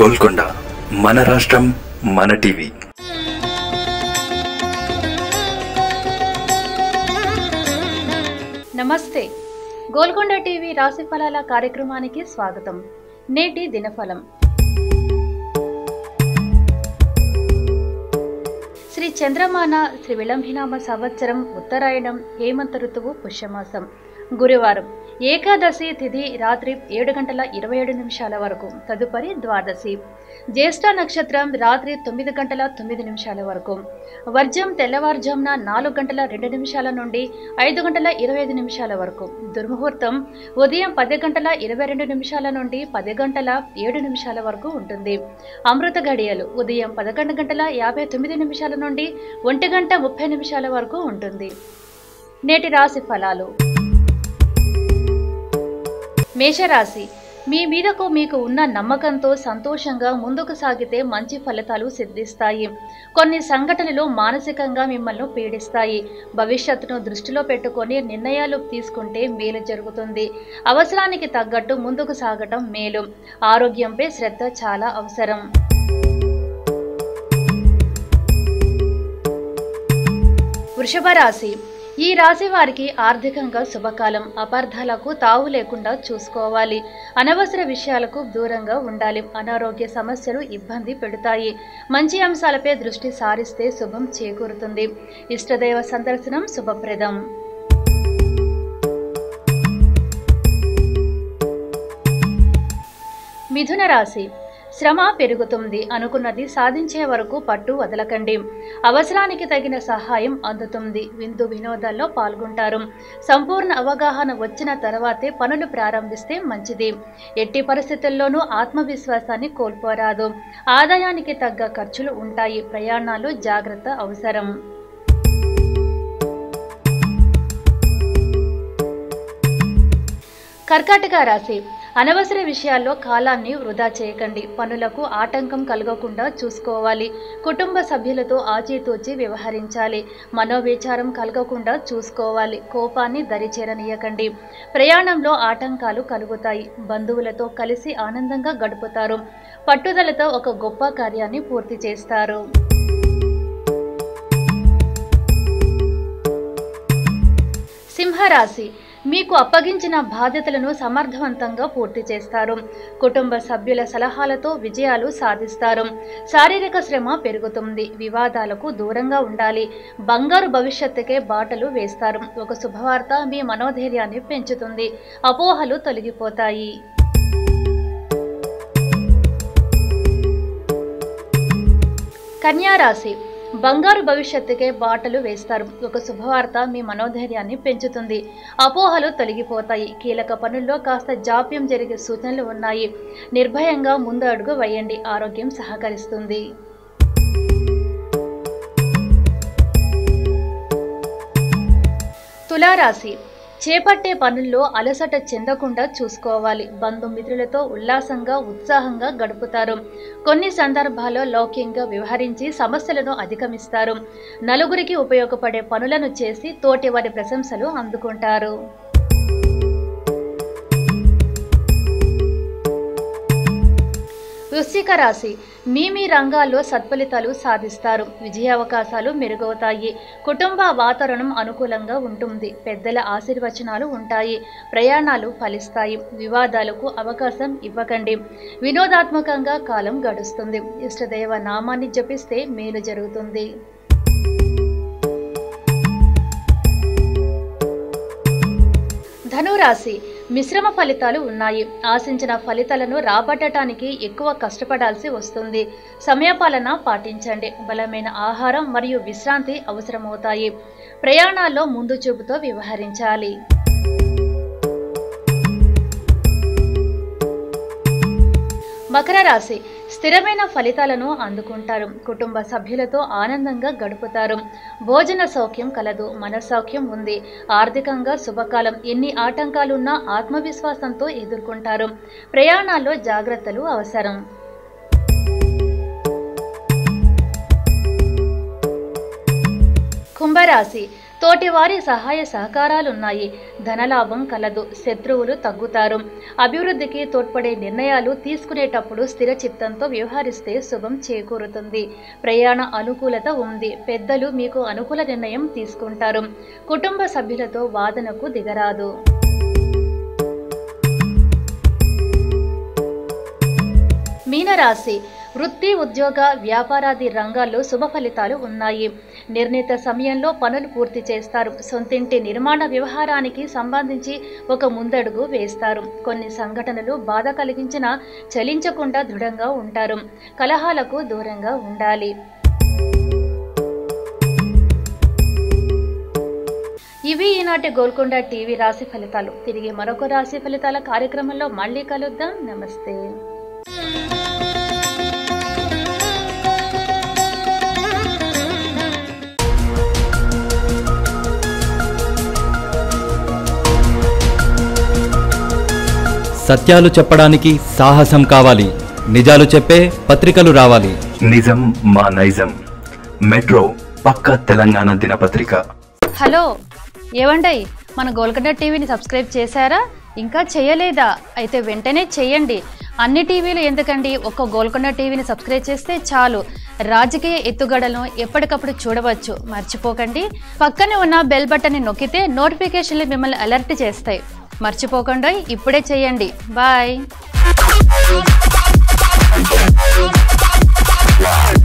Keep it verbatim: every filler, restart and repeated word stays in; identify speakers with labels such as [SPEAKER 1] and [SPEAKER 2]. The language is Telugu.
[SPEAKER 1] గోల్కొండ మన రాష్ట్రం మన టీవీ.
[SPEAKER 2] నమస్తే. గోల్కొండ టీవీ రాశి ఫలాల కార్యక్రమానికి స్వాగతం. నేటి దినఫలం. శ్రీ చంద్రమాన శ్రీ విళంబినామ సంవత్సరం ఉత్తరాయణం హేమంత ఋతువు పుష్యమాసం గురువారం ఏకాదశి తిథి రాత్రి ఏడు గంటల ఇరవై ఏడు నిమిషాల వరకు. తదుపరి ద్వాదశి జ్యేష్ఠ నక్షత్రం రాత్రి తొమ్మిది గంటల తొమ్మిది నిమిషాల వరకు. వర్జం తెల్లవారుజామున నాలుగు గంటల రెండు నిమిషాల నుండి ఐదు గంటల ఇరవై ఐదు నిమిషాల వరకు. దుర్ముహూర్తం ఉదయం పది గంటల ఇరవై రెండు నిమిషాల నుండి పది గంటల ఏడు నిమిషాల వరకు ఉంటుంది. అమృత గడియలు ఉదయం పదకొండు గంటల యాభై తొమ్మిది నిమిషాల నుండి ఒంటి గంట ముప్పై నిమిషాల వరకు ఉంటుంది. నేటి రాశి ఫలాలు. మేషరాశి, మీ మీదకు మీకు ఉన్న నమ్మకంతో సంతోషంగా ముందుకు సాగితే మంచి ఫలితాలు సిద్ధిస్తాయి. కొన్ని సంఘటనలు మానసికంగా మిమ్మల్ని పీడిస్తాయి. భవిష్యత్తును దృష్టిలో పెట్టుకొని నిర్ణయాలు తీసుకుంటే మేలు జరుగుతుంది. అవసరానికి తగ్గట్టు ముందుకు సాగటం మేలు. ఆరోగ్యంపై శ్రద్ధ చాలా అవసరం. వృషభ రాశి, ఈ రాశి వారికి ఆర్థికంగా శుభకాలం. అపార్థాలకు తావు లేకుండా చూసుకోవాలి. అనవసర విషయాలకు దూరంగా ఉండాలి. అనారోగ్య సమస్యలు ఇబ్బంది పెడతాయి. మంచి అంశాలపై దృష్టి సారిస్తే శుభం చేకూరుతుంది. ఇష్టదైవ సందర్శనం శుభప్రదం. మిథున రాశి, శ్రమ పెరుగుతుంది. అనుకున్నది సాధించే వరకు పట్టు వదలకండి. అవసరానికి తగిన సహాయం అందుతుంది. విందు వినోదాల్లో పాల్గొంటారు. సంపూర్ణ అవగాహన వచ్చిన తర్వాతే పనులు ప్రారంభిస్తే మంచిది. ఎట్టి పరిస్థితుల్లోనూ ఆత్మవిశ్వాసాన్ని కోల్పోరాదు. ఆదాయానికి తగ్గ ఖర్చులు ఉంటాయి. ప్రయాణాలు జాగ్రత్త అవసరం. కర్కాటక రాశి, అనవసర విషయాల్లో కాలాన్ని వృధా చేయకండి. పనులకు ఆటంకం కలగకుండా చూసుకోవాలి. కుటుంబ సభ్యులతో ఆచితూచి వ్యవహరించాలి. మనోవిచారం కలగకుండా చూసుకోవాలి. కోపాన్ని దరిచేరనీయకండి. ప్రయాణంలో ఆటంకాలు కలుగుతాయి. బంధువులతో కలిసి ఆనందంగా గడుపుతారు. పట్టుదలతో ఒక గొప్ప కార్యాన్ని పూర్తి చేస్తారు. సింహరాశి, మీకు అప్పగించిన బాధ్యతలను సమర్థవంతంగా పూర్తి చేస్తారు. కుటుంబ సభ్యుల సలహాలతో విజయాలు సాధిస్తారు. శారీరక శ్రమ పెరుగుతుంది. వివాదాలకు దూరంగా ఉండాలి. బంగారు భవిష్యత్తుకే బాటలు వేస్తారు. ఒక శుభవార్త మీ మనోధైర్యాన్ని పెంచుతుంది. అపోహలు తొలగిపోతాయి. కన్యా రాశి, బంగారు భవిష్యత్తుకే బాటలు వేస్తారు. ఒక శుభవార్త మీ మనోధైర్యాన్ని పెంచుతుంది. అపోహలు తొలగిపోతాయి. కీలక పనుల్లో కాస్త జాప్యం జరిగే సూచనలు ఉన్నాయి. నిర్భయంగా ముందు అడుగు వేయండి. ఆరోగ్యం సహకరిస్తుంది. తులారాశి, చేపట్టే పనుల్లో అలసట చెందకుండా చూసుకోవాలి. బంధుమిత్రులతో ఉల్లాసంగా ఉత్సాహంగా గడుపుతారు. కొన్ని సందర్భాల్లో లౌక్యంగా వ్యవహరించి సమస్యలను అధిగమిస్తారు. నలుగురికి ఉపయోగపడే పనులను చేసి తోటి వారి ప్రశంసలు అందుకుంటారు. వృశ్చిక రాశి, మీ మీ రంగాల్లో సత్ఫలితాలు సాధిస్తారు. విజయావకాశాలు మెరుగవుతాయి. కుటుంబ వాతావరణం అనుకూలంగా ఉంటుంది. పెద్దల ఆశీర్వచనాలు ఉంటాయి. ప్రయాణాలు ఫలిస్తాయి. వివాదాలకు అవకాశం ఇవ్వకండి. వినోదాత్మకంగా కాలం గడుస్తుంది. ఇష్టదైవ నామాన్ని జపిస్తే మేలు జరుగుతుంది. ధనురాశి, మిశ్రమ ఫలితాలు ఉన్నాయి. ఆశించిన ఫలితాలను రాబట్టడానికి ఎక్కువ కష్టపడాల్సి వస్తుంది. సమయపాలన పాటించండి. బలమైన ఆహారం మరియు విశ్రాంతి అవసరమవుతాయి. ప్రయాణాల్లో ముందు చూపుతో వ్యవహరించాలి. మకర రాశి, స్థిరమైన ఫలితాలను అందుకుంటారు. కుటుంబ సభ్యులతో ఆనందంగా గడుపుతారు. భోజన సౌఖ్యం కలదు. మనసౌఖ్యం ఉంది. ఆర్థికంగా శుభకాలం. ఎన్ని ఆటంకాలున్నా ఆత్మవిశ్వాసంతో ఎదుర్కొంటారు. ప్రయాణాల్లో జాగ్రత్తలు అవసరం. కుంభరాశి, తోటివారి సహాయ సహకారాలున్నాయి. ధనలాభం కలదు. శత్రువులు తగ్గుతారు. అభివృద్ధికి తోడ్పడే నిర్ణయాలు తీసుకునేటప్పుడు స్థిర చిత్తంతో వ్యవహరిస్తే శుభం చేకూరుతుంది. ప్రయాణ అనుకూలత ఉంది. పెద్దలు మీకు అనుకూల నిర్ణయం తీసుకుంటారు. కుటుంబ సభ్యులతో వాదనకు దిగరాదు. మీనరాశి వృత్తి, ఉద్యోగ, వ్యాపారాది రంగాల్లో శుభ ఫలితాలు ఉన్నాయి. నిర్ణీత సమయంలో పనులు పూర్తి చేస్తారు. సొంతింటి నిర్మాణ వ్యవహారానికి సంబంధించి ఒక ముందడుగు వేస్తారు. కొన్ని సంఘటనలు బాధ కలిగించినా చలించకుండా దృఢంగా ఉంటారు. కలహాలకు దూరంగా ఉండాలి. ఇవి ఈనాటి గోల్కొండ టీవీ రాశి ఫలితాలు. తిరిగి మరొక రాశి ఫలితాల కార్యక్రమంలో మళ్ళీ కలుద్దాం. నమస్తే.
[SPEAKER 3] సత్యాలు చెప్పడానికి సాహసం కావాలి. నిజాలు చెప్పే పత్రికలు రావాలి.
[SPEAKER 1] నిజం మా నైజం. మెట్రో పక్క తెలంగాణ దినపత్రిక.
[SPEAKER 2] హలో, ఏవండై, మన గోల్కొండ టీవీని సబ్స్క్రైబ్ చేశారా? ఇంకా చేయలేదా? అయితే వెంటనే చేయండి. అన్ని టీవీలు ఎందుకండి, ఒక్క గోల్కొండ టీవీని సబ్స్క్రైబ్ చేస్తే చాలు. రాజకీయ ఎత్తుగడలను ఎప్పటికప్పుడు చూడవచ్చు. మర్చిపోకండి, పక్కనే ఉన్న బెల్ బటన్ని నొక్కితే నోటిఫికేషన్లు మిమ్మల్ని అలర్ట్ చేస్తాయి. మర్చిపోకుండా ఇప్పుడే చేయండి. బాయ్.